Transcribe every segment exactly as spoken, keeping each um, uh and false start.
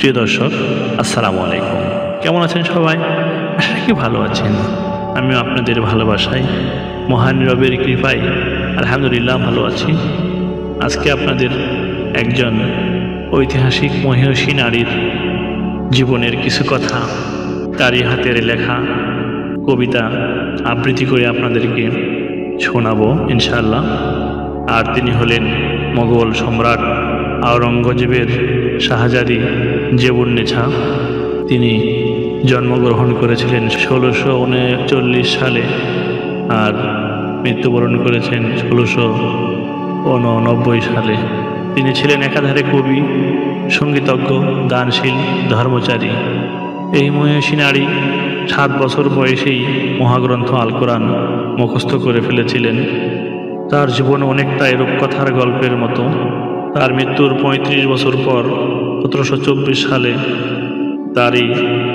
প্রিয় দর্শক, আসসালামু আলাইকুম। কেমন আছেন সবাই? আশা রাখি ভালো আছেন। আমিও আপনাদের ভালোবাসায়, মহান রবের কৃপায় আলহামদুলিল্লাহ ভালো আছি। আজকে আপনাদের একজন ঐতিহাসিক মহিষী নারীর জীবনের কিছু কথা, তারই হাতের লেখা কবিতা আবৃত্তি করে আপনাদেরকে শোনাবো ইনশাআল্লাহ। আর তিনি হলেন মোগল সম্রাট আওরঙ্গজেবের শাহজাদি জেবুন্নেছা। তিনি জন্মগ্রহণ করেছিলেন ষোলোশো উনচল্লিশ সালে আর মৃত্যুবরণ করেছেন ষোলোশো উননব্বই সালে। তিনি ছিলেন একাধারে কবি, সঙ্গীতজ্ঞ, গানশীল, ধর্মচারী। এই মহিষী নারী সাত বছর বয়সেই মহাগ্রন্থ আল কোরআন মুখস্থ করে ফেলেছিলেন। তার জীবন অনেকটা রূপকথার গল্পের মতো। তার মৃত্যুর পঁয়ত্রিশ বছর পর সতেরোশো চব্বিশ সালে তারই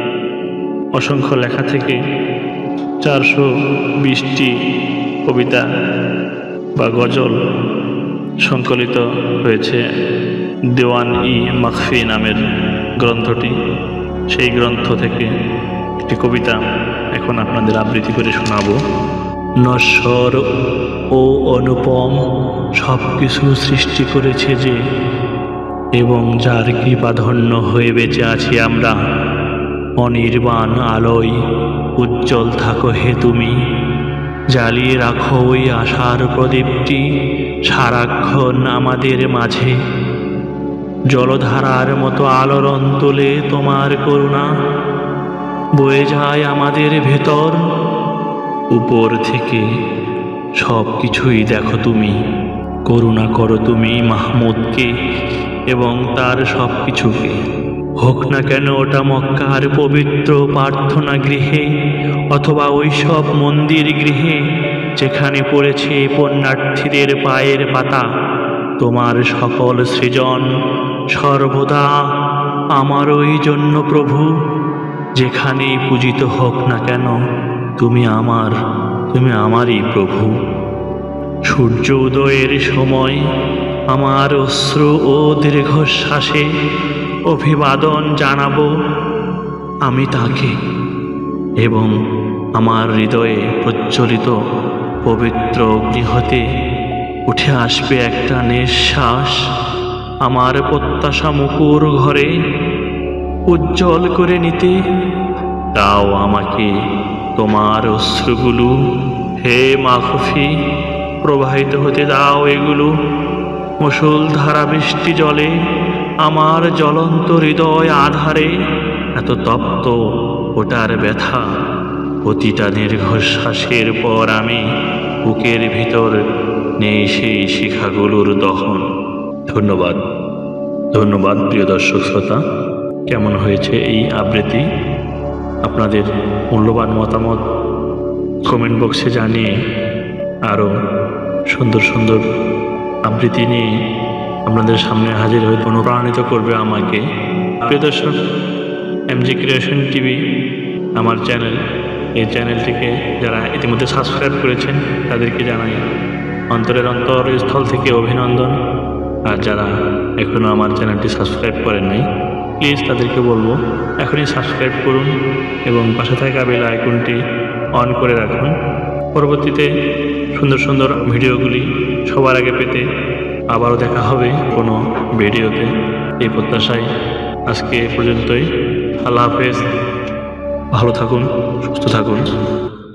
অসংখ্য লেখা থেকে চারশো বিশটি কবিতা বা গজল সংকলিত হয়েছে দেওয়ান ই মাখফি নামের গ্রন্থটি। সেই গ্রন্থ থেকে একটি কবিতা এখন আপনাদের আবৃত্তি করে শোনাবো। নশ্বর ও অনুপম সব কিছু সৃষ্টি করেছে যে, এবং যার কৃপাধন্য হয়ে বেঁচে আছি আমরা, অনির্বাণ আলোয় উজ্জ্বল থাকো হে তুমি। জ্বালিয়ে রাখো ওই আশার প্রদীপটি সারাক্ষণ আমাদের মাঝে। জলধারার মতো আলোড়ন তোলে তোমার করুণা, বয়ে যায় আমাদের ভেতর। উপর থেকে সব কিছুই দেখো তুমি, করুণা করো তুমি মাহমুদকে এবং তার সব কিছুকে। হোক না কেন ওটা মক্কার পবিত্র প্রার্থনা গৃহে অথবা ওই সব মন্দির গৃহে যেখানে পড়েছে পুণ্যার্থীদের পায়ের পাতা। তোমার সকল সৃজন সর্বদা আমারই জন্য প্রভু। যেখানেই পূজিত হোক না কেন তুমি আমার, তুমি আমারই প্রভু। সূর্য উদয়ের সময় আমার অশ্রু ও দীর্ঘশ্বাসে অভিবাদন জানাবো আমি তাকে, এবং আমার হৃদয়ে প্রজ্বলিত পবিত্র অগ্নি হতে উঠে আসবে একটা নিঃশ্বাস আমার প্রত্যাশা মুকুর ঘরে উজ্জ্বল করে নিতে। দাও আমাকে তোমার অশ্রুগুলো হে মাখফি, প্রবাহিত হতে দাও এগুলো মুষলধারা বৃষ্টি জলে আমার জ্বলন্ত হৃদয় আধারে। এত তপ্ত ওটার ব্যথা, প্রতিটা দীর্ঘশ্বাসের পর আমি বুকের ভিতর নেই সেই শিখাগুলোর দহন। ধন্যবাদ ধন্যবাদ প্রিয় দর্শক শ্রোতা। কেমন হয়েছে এই আবৃত্তি? আপনাদের মূল্যবান মতামত কমেন্ট বক্সে জানিয়ে আরও সুন্দর সুন্দর আবৃত্তি নিয়ে আপনাদের সামনে হাজির হয়ে অনুপ্রাণিত করবে আমাকে। প্রিয় দর্শক, এমজি ক্রিয়েশন টিভি আমার চ্যানেল, এই চ্যানেলটিকে যারা ইতিমধ্যে সাবস্ক্রাইব করেছেন তাদেরকে জানাই অন্তরের অন্তরস্থল থেকে অভিনন্দন। আর যারা এখনও আমার চ্যানেলটি সাবস্ক্রাইব করেন নাই, প্লিজ তাদেরকে বলবো এখনই সাবস্ক্রাইব করুন এবং পাশে থাকা বেল আইকনটি অন করে রাখুন। পরবর্তীতে সুন্দর সুন্দর ভিডিওগুলি সবার আগে পেতে আবারও দেখা হবে কোনো ভিডিওতে। এই প্রত্যাশায় আজকে এ পর্যন্তই। আল্লাহ হাফেজ। ভালো থাকুন, সুস্থ থাকুন।